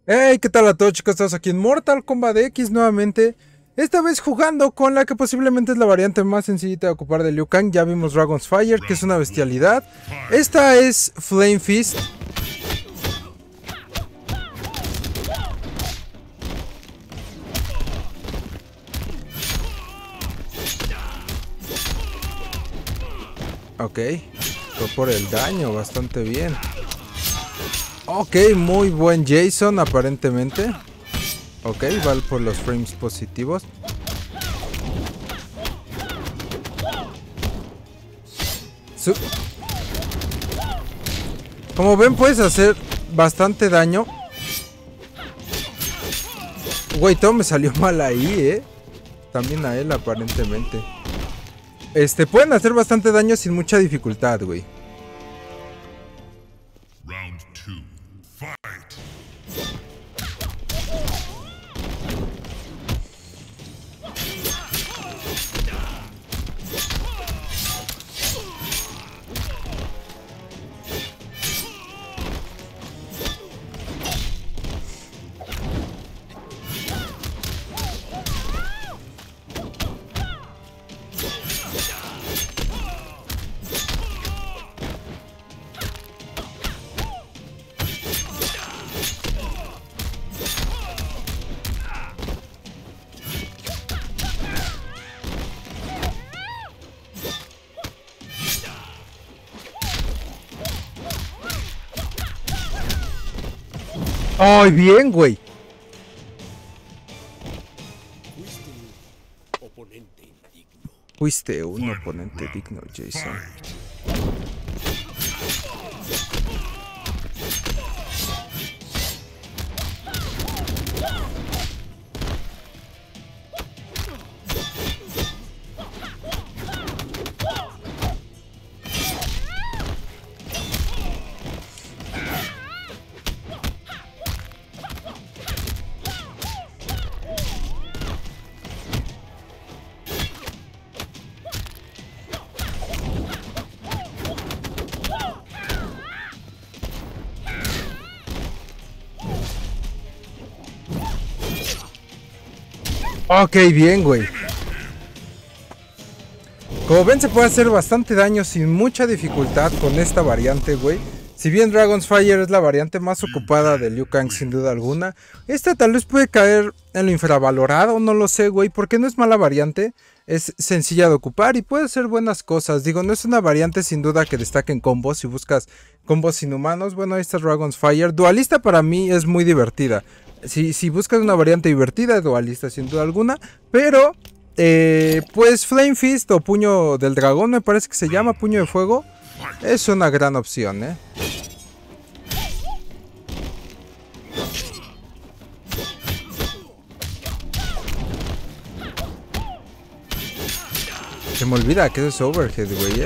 Hey, ¿qué tal a todos, chicos? Estamos aquí en Mortal Kombat X nuevamente. Esta vez jugando con la que posiblemente es la variante más sencillita de ocupar de Liu Kang. Ya vimos Dragon's Fire, que es una bestialidad. Esta es Flame Fist. Ok, fue por el daño, bastante bien. Ok, muy buen Jason aparentemente. Ok, va por los frames positivos. Como ven, puedes hacer bastante daño. Güey, todo me salió mal ahí, También a él aparentemente. Pueden hacer bastante daño sin mucha dificultad, güey. Round 2, fight. ¡Ay, bien, güey! Fuiste un oponente digno, Jason. Ok, bien, güey. Como ven, se puede hacer bastante daño sin mucha dificultad con esta variante, güey. Si bien Dragon's Fire es la variante más ocupada de Liu Kang sin duda alguna, esta tal vez puede caer en lo infravalorado, no lo sé, güey, porque no es mala variante, es sencilla de ocupar y puede hacer buenas cosas. Digo, no es una variante sin duda que destaque en combos, si buscas combos inhumanos, bueno, ahí está Dragon's Fire. Dualista para mí es muy divertida. Si buscas una variante divertida, Dualista sin duda alguna, pero pues Flame Fist o Puño del Dragón, me parece que se llama Puño de Fuego, es una gran opción, Se me olvida que eso es Overhead, güey,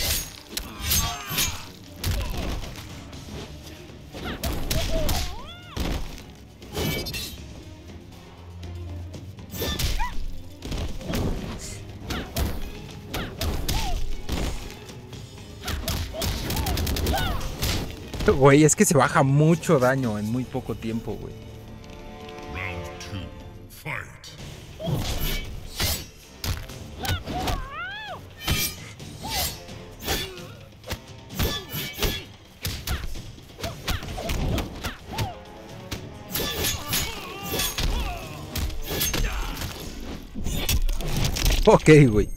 Güey, es que se baja mucho daño en muy poco tiempo, güey. Round 2, fight. Ok, güey.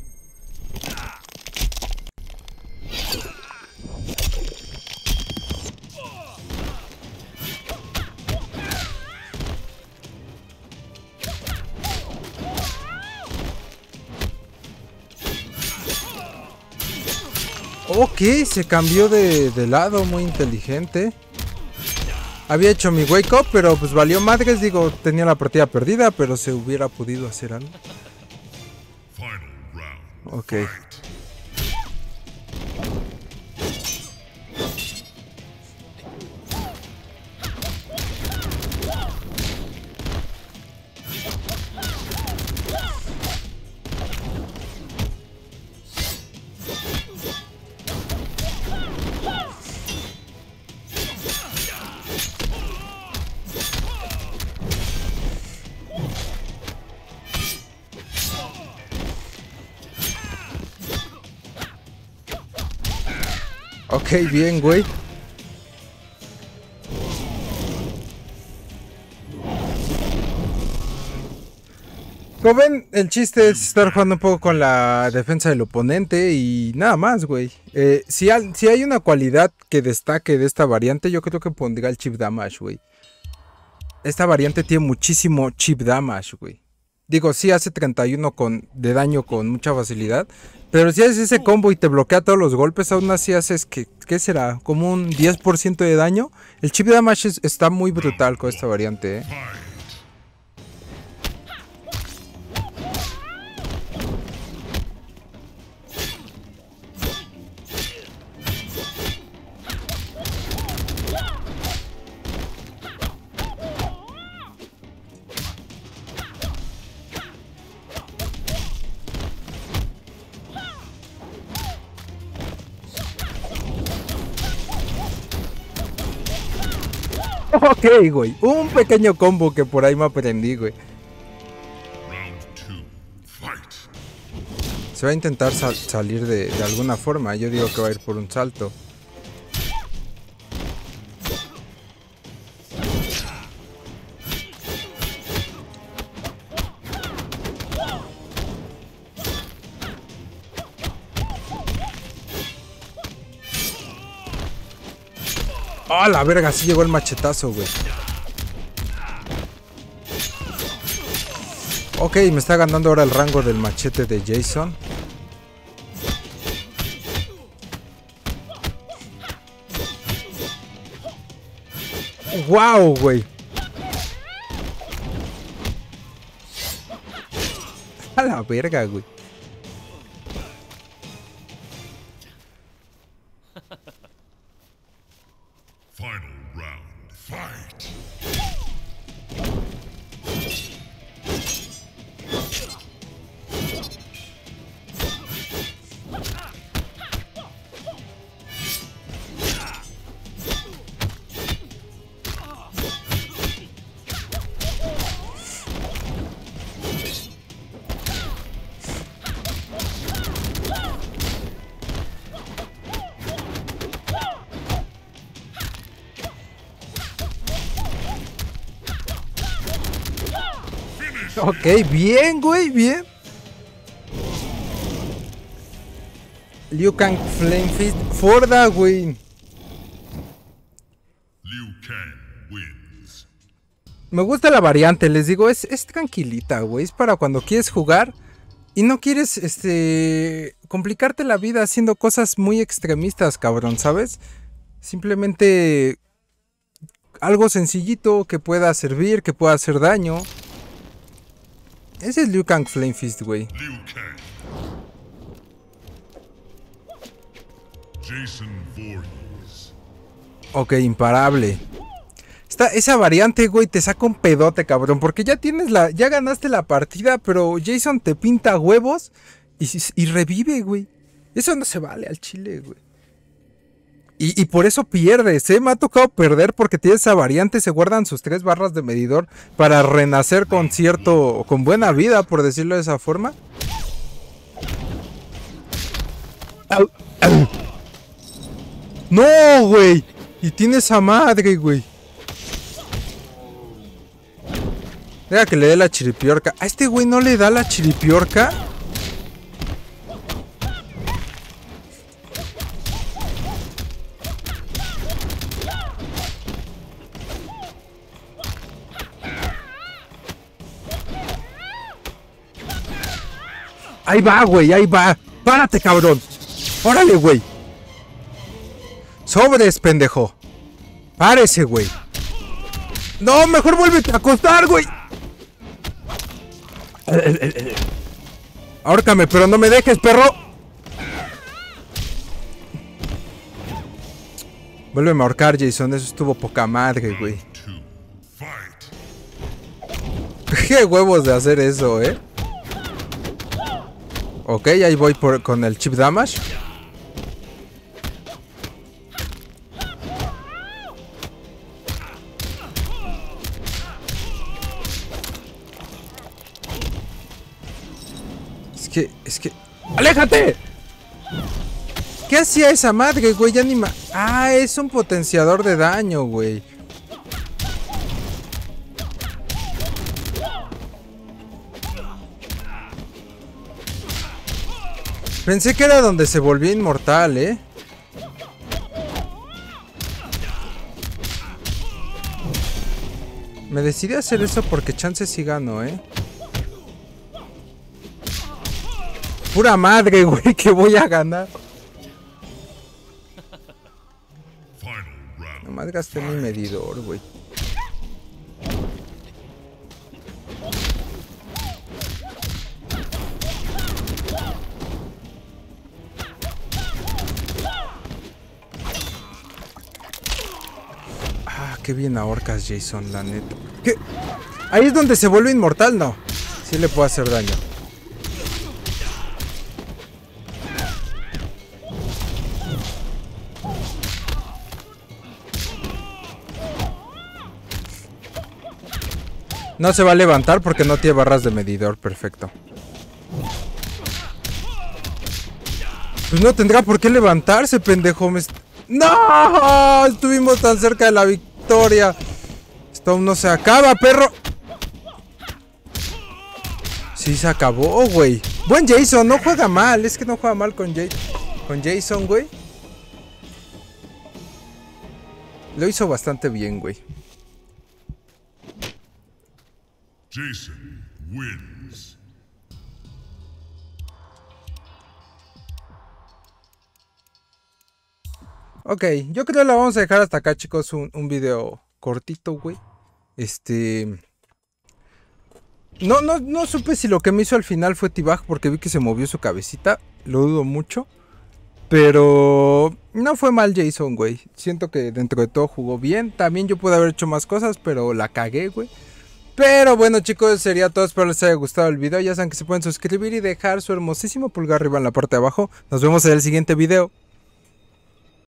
Ok, se cambió de lado, muy inteligente. Había hecho mi wake up, pero pues valió madres, digo, tenía la partida perdida, pero se hubiera podido hacer algo. Ok. Ok, bien, güey. Como ven, el chiste es estar jugando un poco con la defensa del oponente y nada más, güey. Si hay una cualidad que destaque de esta variante, yo creo que pondría el chip damage, güey. Esta variante tiene muchísimo chip damage, güey. Digo, sí hace 31 de daño con mucha facilidad. Pero si haces ese combo y te bloquea todos los golpes, aún así haces que, ¿qué será? Como un 10% de daño. El chip damage está muy brutal con esta variante, eh. Ok, güey. Un pequeño combo que por ahí me aprendí, güey. Se va a intentar salir de alguna forma. Yo digo que va a ir por un salto. ¡Ah, la verga! Sí llegó el machetazo, güey. Ok, me está ganando ahora el rango del machete de Jason. ¡Wow, güey! A la verga, güey. Final round, fight! Ok, bien, güey, bien. Liu Kang Flame Fist. Forda, güey. Liu Kang wins. Me gusta la variante, les digo, es tranquilita, güey. Es para cuando quieres jugar y no quieres, complicarte la vida haciendo cosas muy extremistas, cabrón, ¿sabes? Simplemente algo sencillito que pueda servir, que pueda hacer daño. Ese es Liu Kang Flame Fist, güey. Liu Kang. Jason Voorhees. Ok, imparable. Esa variante, güey, te saca un pedote, cabrón. Porque ya ya ganaste la partida, pero Jason te pinta huevos y revive, güey. Eso no se vale al chile, güey. Y por eso pierdes, ¿eh? Me ha tocado perder porque tiene esa variante. Se guardan sus 3 barras de medidor para renacer con buena vida, por decirlo de esa forma. ¡Au! ¡Au! ¡No, güey! Y tiene esa madre, güey. Deja que le dé la chiripiorca. ¿A este güey no le da la chiripiorca? Ahí va, güey, ahí va. ¡Párate, cabrón! ¡Órale, güey! ¡Sobres, pendejo! ¡Párese, güey! ¡No, mejor vuélvete a acostar, güey! Ahórcame, pero no me dejes, perro. Vuélveme a ahorcar, Jason. Eso estuvo poca madre, güey. Qué huevos de hacer eso, ¿eh? Ok, ahí voy con el chip damage. Es que... ¡Aléjate! ¿Qué hacía esa madre, güey? Ya ni ma... Ah, es un potenciador de daño, güey. Pensé que era donde se volvía inmortal, ¿eh? Me decidí a hacer eso porque chance sí gano, ¿eh? Pura madre, güey, que voy a ganar. Nomás gasté mi medidor, güey. Ah, qué bien ahorcas, Jason, la neta. ¿Qué? Ahí es donde se vuelve inmortal, ¿no? Sí le puedo hacer daño. No se va a levantar porque no tiene barras de medidor, perfecto. Pues no tendrá por qué levantarse, pendejo. ¡No! Estuvimos tan cerca de la victoria. Esto aún no se acaba, perro. Sí se acabó, güey. Buen Jason, no juega mal. Es que no juega mal con Jason, güey. Lo hizo bastante bien, güey. Jason wins. Ok, yo creo que la vamos a dejar hasta acá, chicos. Un video cortito, güey. No supe si lo que me hizo al final fue T-Bag porque vi que se movió su cabecita. Lo dudo mucho. Pero no fue mal Jason, güey. Siento que dentro de todo jugó bien. También yo pude haber hecho más cosas, pero la cagué, güey. Pero bueno, chicos, sería todo. Espero les haya gustado el video. Ya saben que se pueden suscribir y dejar su hermosísimo pulgar arriba en la parte de abajo. Nos vemos en el siguiente video.